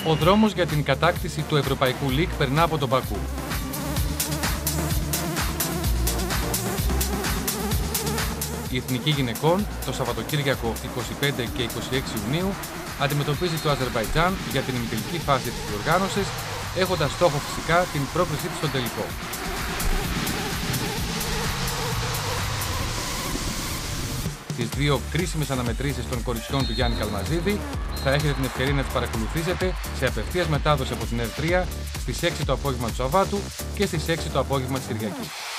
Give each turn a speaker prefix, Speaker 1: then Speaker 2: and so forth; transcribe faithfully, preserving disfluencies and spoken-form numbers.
Speaker 1: Ο δρόμος για την κατάκτηση του Ευρωπαϊκού League περνά από τον Μπακού. Η Εθνική Γυναικών το Σαββατοκύριακο είκοσι πέντε και είκοσι έξι Ιουνίου αντιμετωπίζει το Αζερμπαϊτζάν για την ημιτελική φάση της διοργάνωσης, έχοντας στόχο φυσικά την πρόκρισή της στον τελικό. Τις δύο κρίσιμες αναμετρήσεις των κοριτσιών του Γιάννη Καλμαζίδη θα έχετε την ευκαιρία να τις παρακολουθήσετε σε απευθείας μετάδοση από την Ερ τρία στις έξι το απόγευμα του Σαββάτου και στις έξι το απόγευμα της Κυριακής.